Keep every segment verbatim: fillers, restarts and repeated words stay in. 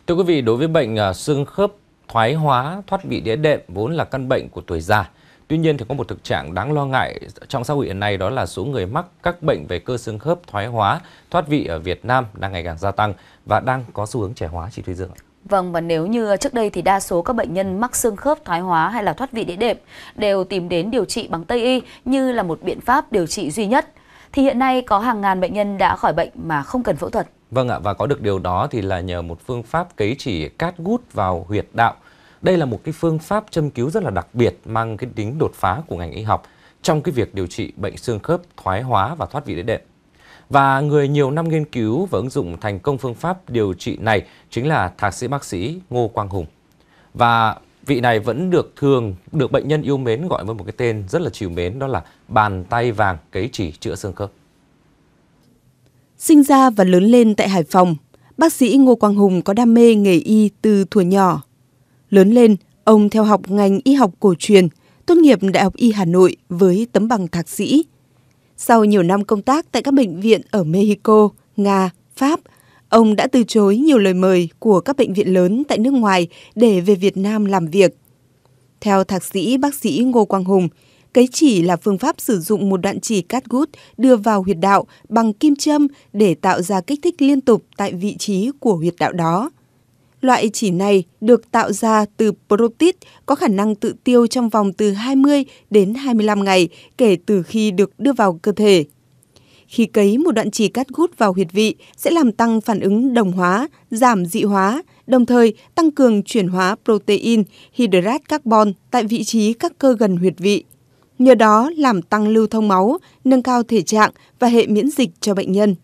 Thưa quý vị, đối với bệnh uh, xương khớp thoái hóa, thoát vị đĩa đệm vốn là căn bệnh của tuổi già. Tuy nhiên thì có một thực trạng đáng lo ngại trong xã hội hiện nay, đó là số người mắc các bệnh về cơ xương khớp thoái hóa, thoát vị ở Việt Nam đang ngày càng gia tăng và đang có xu hướng trẻ hóa, chị Thúy Dương. Vâng, và nếu như trước đây thì đa số các bệnh nhân mắc xương khớp thoái hóa hay là thoát vị đĩa đệm đều tìm đến điều trị bằng Tây y như là một biện pháp điều trị duy nhất, thì hiện nay có hàng ngàn bệnh nhân đã khỏi bệnh mà không cần phẫu thuật. Vâng ạ, và có được điều đó thì là nhờ một phương pháp cấy chỉ cát gút vào huyệt đạo. Đây là một cái phương pháp châm cứu rất là đặc biệt, mang cái tính đột phá của ngành y học trong cái việc điều trị bệnh xương khớp thoái hóa và thoát vị đĩa đệm. Và người nhiều năm nghiên cứu và ứng dụng thành công phương pháp điều trị này chính là thạc sĩ bác sĩ Ngô Quang Hùng. Và vị này vẫn được thường được bệnh nhân yêu mến gọi với một cái tên rất là trìu mến, đó là bàn tay vàng cấy chỉ chữa xương khớp. Sinh ra và lớn lên tại Hải Phòng, bác sĩ Ngô Quang Hùng có đam mê nghề y từ thuở nhỏ. Lớn lên, ông theo học ngành y học cổ truyền, tốt nghiệp Đại học Y Hà Nội với tấm bằng thạc sĩ. Sau nhiều năm công tác tại các bệnh viện ở Mexico, Nga, Pháp, ông đã từ chối nhiều lời mời của các bệnh viện lớn tại nước ngoài để về Việt Nam làm việc. Theo thạc sĩ bác sĩ Ngô Quang Hùng, cấy chỉ là phương pháp sử dụng một đoạn chỉ cát gút đưa vào huyệt đạo bằng kim châm để tạo ra kích thích liên tục tại vị trí của huyệt đạo đó. Loại chỉ này được tạo ra từ protein có khả năng tự tiêu trong vòng từ hai mươi đến hai mươi lăm ngày kể từ khi được đưa vào cơ thể. Khi cấy một đoạn chỉ cát gút vào huyệt vị sẽ làm tăng phản ứng đồng hóa, giảm dị hóa, đồng thời tăng cường chuyển hóa protein, hydrat carbon tại vị trí các cơ gần huyệt vị. Nhờ đó làm tăng lưu thông máu, nâng cao thể trạng và hệ miễn dịch cho bệnh nhân.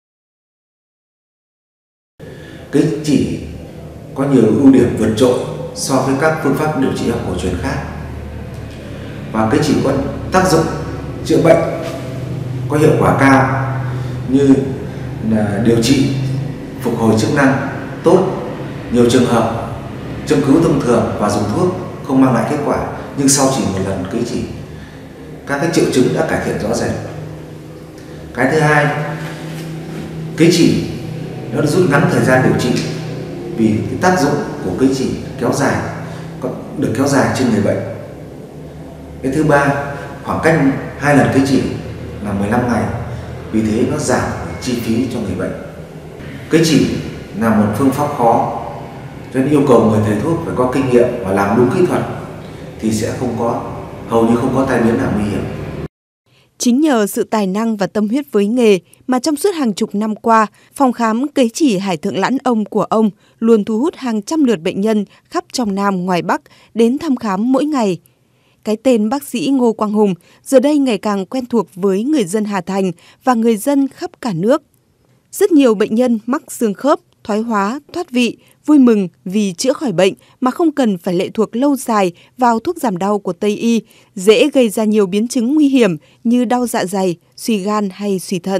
Cấy chỉ có nhiều ưu điểm vượt trội so với các phương pháp điều trị học cổ truyền khác. Và cấy chỉ có tác dụng chữa bệnh có hiệu quả cao như là điều trị phục hồi chức năng tốt. Nhiều trường hợp châm cứu thông thường và dùng thuốc không mang lại kết quả, nhưng sau chỉ một lần cấy chỉ, các cái triệu chứng đã cải thiện rõ rệt. Cái thứ hai, cấy chỉ nó rút ngắn thời gian điều trị vì cái tác dụng của cấy chỉ kéo dài, được kéo dài trên người bệnh. Cái thứ ba, khoảng cách hai lần cấy chỉ là mười lăm ngày, vì thế nó giảm chi phí cho người bệnh. Cấy chỉ là một phương pháp khó, cho nên yêu cầu người thầy thuốc phải có kinh nghiệm và làm đúng kỹ thuật thì sẽ không có, hầu như không có tai biến nào nguy hiểm. Chính nhờ sự tài năng và tâm huyết với nghề mà trong suốt hàng chục năm qua, phòng khám cấy chỉ Hải Thượng Lãn Ông của ông luôn thu hút hàng trăm lượt bệnh nhân khắp trong Nam ngoài Bắc đến thăm khám mỗi ngày. Cái tên bác sĩ Ngô Quang Hùng giờ đây ngày càng quen thuộc với người dân Hà Thành và người dân khắp cả nước. Rất nhiều bệnh nhân mắc xương khớp, thoái hóa, thoát vị vui mừng vì chữa khỏi bệnh mà không cần phải lệ thuộc lâu dài vào thuốc giảm đau của Tây y, dễ gây ra nhiều biến chứng nguy hiểm như đau dạ dày, suy gan hay suy thận.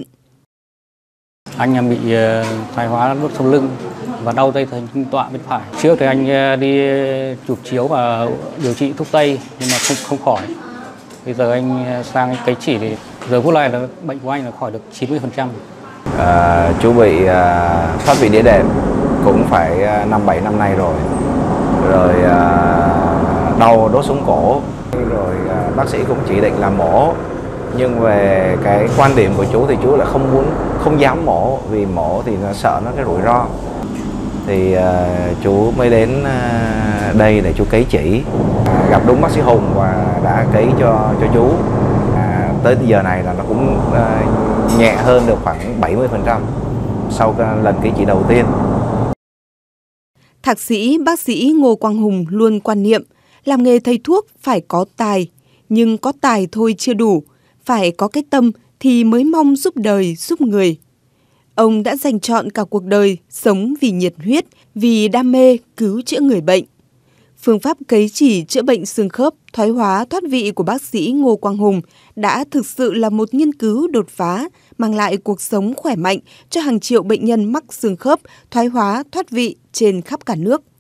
Anh em bị thoái hóa đốt sống lưng và đau dây thần tọa bên phải. Trước thì anh đi chụp chiếu và điều trị thuốc Tây nhưng mà không không khỏi. Bây giờ anh sang anh cấy chỉ thì giờ phút này là bệnh của anh là khỏi được chín mươi phần trăm. À, chú bị à, thoát vị đĩa đệm cũng phải năm bảy năm nay rồi. Rồi à, đau đốt sống cổ. Rồi à, bác sĩ cũng chỉ định làm mổ. Nhưng về cái quan điểm của chú thì chú lại không muốn, không dám mổ vì mổ thì nó sợ nó cái rủi ro. Thì uh, chú mới đến uh, đây để chú cấy chỉ, uh, gặp đúng bác sĩ Hùng và đã cấy cho cho chú. Uh, tới giờ này là nó cũng uh, nhẹ hơn được khoảng bảy mươi phần trăm sau uh, lần cấy chỉ đầu tiên. Thạc sĩ bác sĩ Ngô Quang Hùng luôn quan niệm làm nghề thầy thuốc phải có tài, nhưng có tài thôi chưa đủ, phải có cái tâm thì mới mong giúp đời giúp người. Ông đã dành trọn cả cuộc đời sống vì nhiệt huyết, vì đam mê cứu chữa người bệnh. Phương pháp cấy chỉ chữa bệnh xương khớp, thoái hóa, thoát vị của bác sĩ Ngô Quang Hùng đã thực sự là một nghiên cứu đột phá, mang lại cuộc sống khỏe mạnh cho hàng triệu bệnh nhân mắc xương khớp, thoái hóa, thoát vị trên khắp cả nước.